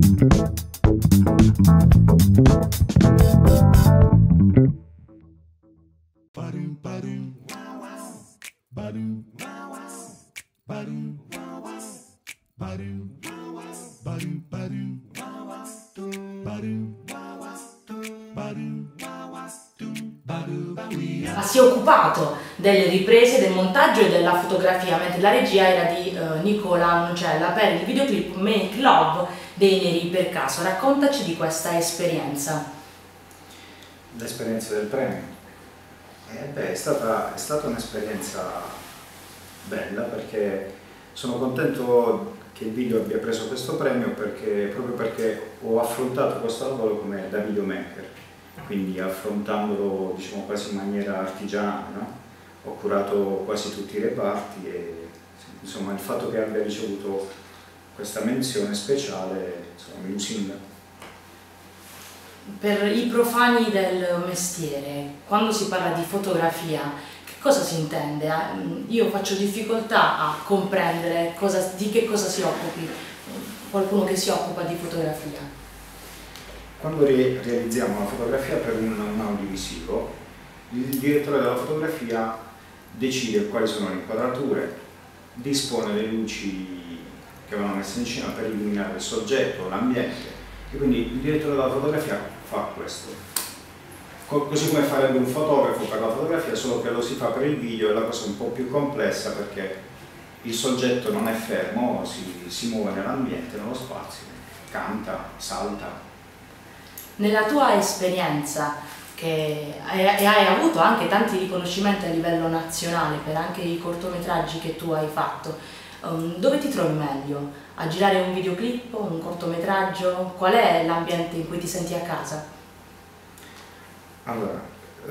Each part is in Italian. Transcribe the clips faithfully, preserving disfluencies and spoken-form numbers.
Si è occupato delle riprese, del montaggio e della fotografia, mentre la regia era di uh, Nicola Ancella per il videoclip Make Love dei Neri per Caso. Raccontaci di questa esperienza. L'esperienza del premio? Eh beh, è stata, è stata un'esperienza bella, perché sono contento che il video abbia preso questo premio, perché, proprio perché ho affrontato questo lavoro come da videomaker, quindi affrontandolo, diciamo, quasi in maniera artigianale, no? Ho curato quasi tutti i reparti e insomma il fatto che abbia ricevuto questa menzione speciale, insomma, mi lusinga. Per i profani del mestiere, quando si parla di fotografia, che cosa si intende? Io faccio difficoltà a comprendere cosa, di che cosa si occupi qualcuno che si occupa di fotografia. Quando re realizziamo una fotografia per un, un audiovisivo, il direttore della fotografia decide quali sono le inquadrature, dispone le luci che vanno messe in scena per illuminare il soggetto, l'ambiente, e quindi il direttore della fotografia fa questo. Co così come farebbe un fotografo per la fotografia, solo che lo si fa per il video, è la cosa un po' più complessa, perché il soggetto non è fermo, si, si muove nell'ambiente, nello spazio, canta, salta. Nella tua esperienza, che hai, hai avuto anche tanti riconoscimenti a livello nazionale per anche i cortometraggi che tu hai fatto, um, dove ti trovi meglio? A girare un videoclip, un cortometraggio? Qual è l'ambiente in cui ti senti a casa? Allora, eh,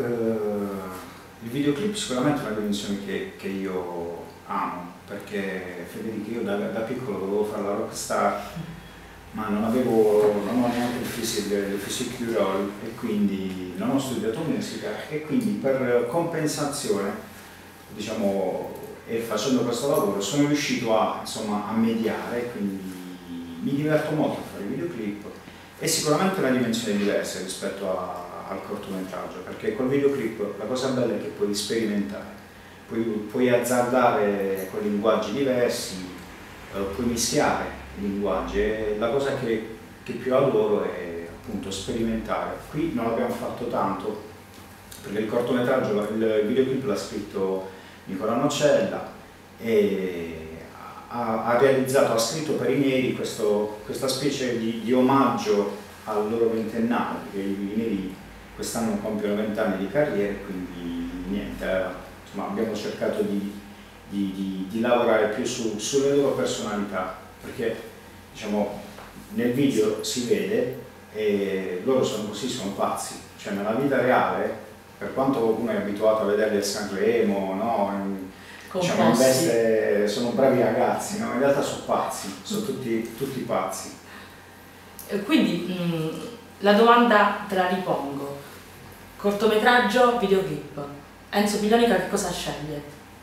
il videoclip sicuramente è una dimensione che, che io amo, perché Federica, io da, da piccolo dovevo fare la rockstar, ma non avevo, non ho neanche il physique, il physique du rôle, e quindi non ho studiato musica, e quindi per compensazione, diciamo, e facendo questo lavoro sono riuscito a, insomma, a mediare, quindi mi diverto molto a fare i videoclip. È sicuramente una dimensione diversa rispetto a, al cortometraggio, perché col videoclip la cosa bella è che puoi sperimentare, puoi, puoi azzardare con linguaggi diversi, eh, puoi mischiare linguaggi, e la cosa che, che più adoro è appunto sperimentare. Qui non abbiamo fatto tanto, perché il cortometraggio, il videoclip l'ha scritto Nicola Ancella e ha, ha realizzato, ha scritto per i Neri questo, questa specie di, di omaggio al loro ventennale, perché i Neri quest'anno compiono vent'anni di carriera, quindi niente, insomma, abbiamo cercato di, di, di, di lavorare più su, sulle loro personalità, perché diciamo nel video si vede e loro sono così, sono pazzi, cioè nella vita reale, per quanto uno è abituato a vederli a Sanremo, no? Diciamo, in veste, sono bravi ragazzi, no? In realtà sono pazzi, sono tutti, tutti pazzi. Quindi mh, la domanda te la ripongo: cortometraggio, videoclip, Enzo Pilonica che cosa sceglie?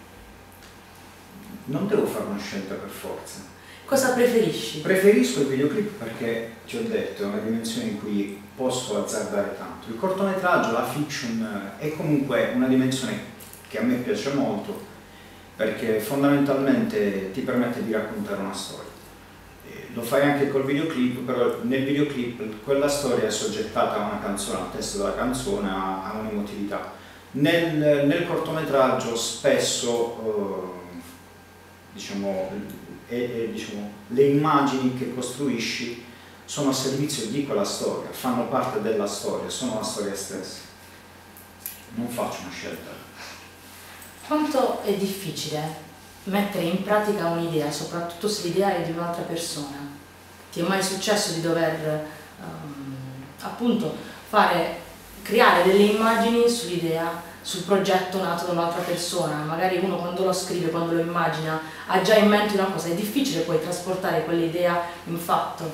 Non devo fare una scelta per forza. Cosa preferisci? Preferisco il videoclip perché, ti ho detto, è una dimensione in cui posso azzardare tanto. Il cortometraggio, la fiction, è comunque una dimensione che a me piace molto, perché fondamentalmente ti permette di raccontare una storia. E lo fai anche col videoclip, però nel videoclip quella storia è soggettata a una canzone, al testo della canzone, a, a un'emotività. Nel, nel cortometraggio spesso, eh, diciamo, E, e, diciamo, le immagini che costruisci sono a servizio di quella storia, fanno parte della storia, sono la storia stessa. Non faccio una scelta. Quanto è difficile mettere in pratica un'idea, soprattutto se l'idea è di un'altra persona? Ti è mai successo di dover um, appunto fare, creare delle immagini sull'idea, sul progetto nato da un'altra persona? Magari uno quando lo scrive, quando lo immagina, ha già in mente una cosa, è difficile poi trasportare quell'idea in fatto?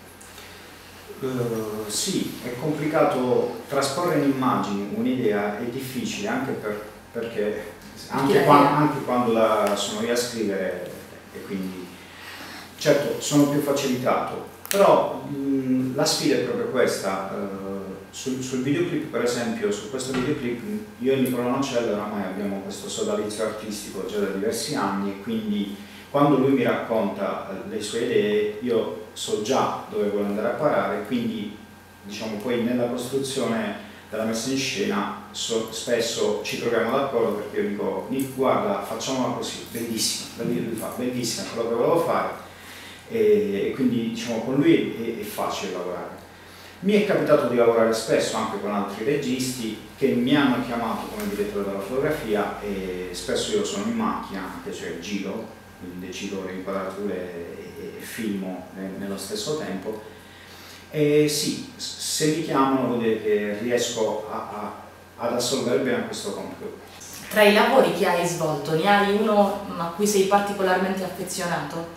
Uh, sì, è complicato trasporre in immagini un'idea, è difficile anche per, perché anche quando, anche quando la sono io a scrivere, e quindi certo sono più facilitato Però mh, la sfida è proprio questa. Uh, sul, sul videoclip, per esempio, su questo videoclip io e Nicola Nocella oramai abbiamo questo sodalizio artistico già da diversi anni, e quindi quando lui mi racconta le sue idee io so già dove vuole andare a parare, quindi diciamo poi nella costruzione della messa in scena so, spesso ci troviamo d'accordo, perché io dico Nick, guarda, facciamola così, bellissima, lui fa bellissima, quello che volevo fare, e, e quindi diciamo con lui è, è facile lavorare. Mi è capitato di lavorare spesso anche con altri registi che mi hanno chiamato come direttore della fotografia, e spesso io sono in macchina, che cioè giro, quindi decido le inquadrature e, e filmo nello stesso tempo. E sì, se mi chiamano vuol dire che riesco a, a, ad assolvere bene questo compito. Tra i lavori che hai svolto, ne hai uno a cui sei particolarmente affezionato?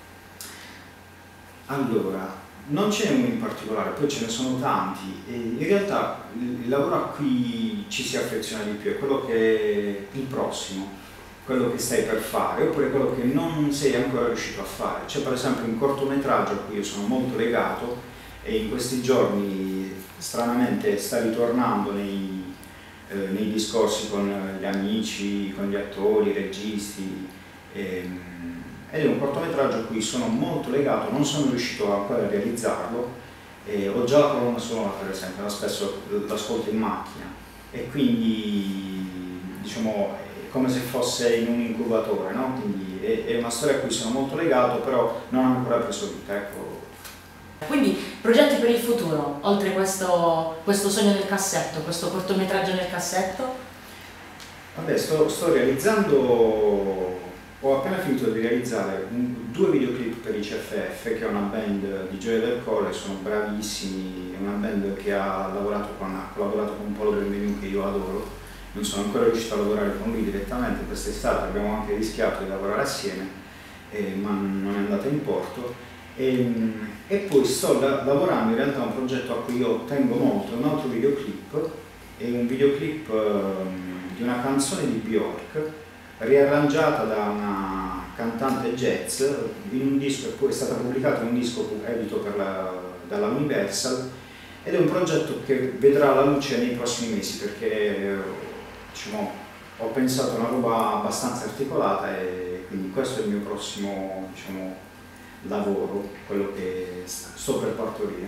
Allora, non ce n'è uno in particolare, poi ce ne sono tanti, e in realtà il lavoro a cui ci si affeziona di più è quello che è il prossimo, quello che stai per fare, oppure quello che non sei ancora riuscito a fare. C'è per esempio un cortometraggio a cui io sono molto legato, e in questi giorni stranamente sta ritornando nei, eh, nei discorsi con gli amici, con gli attori, i registi, ehm, ed è un cortometraggio a cui sono molto legato, non sono riuscito ancora a realizzarlo, eh, ho già la colonna sonora per esempio, ma spesso l'ascolto in macchina, e quindi diciamo è come se fosse in un incubatore, no? Quindi è, è una storia a cui sono molto legato, però non ho ancora preso vita, ecco. Quindi progetti per il futuro, oltre questo, questo sogno nel cassetto, questo cortometraggio nel cassetto? Vabbè, sto, sto realizzando, ho appena finito di realizzare un, due videoclip per i C F F, che è una band di Gioia del Colle, sono bravissimi, è una band che ha lavorato con, ha collaborato con Paolo Benvenuto, che io adoro. Non sono ancora riuscito a lavorare con lui direttamente quest'estate, abbiamo anche rischiato di lavorare assieme, eh, ma non è andata in porto. E, e poi sto la, lavorando in realtà a un progetto a cui io tengo molto, un altro videoclip, è un videoclip um, di una canzone di Björk, riarrangiata da una cantante jazz, in un disco, e poi è stata pubblicata in un disco edito per la, dalla Universal, ed è un progetto che vedrà la luce nei prossimi mesi, perché diciamo, ho pensato a una roba abbastanza articolata, e quindi questo è il mio prossimo, diciamo, lavoro, quello che sto per partorire.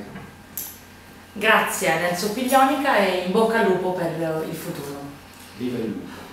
Grazie ad Enzo Piglionica e in bocca al lupo per il futuro. Viva il lupo!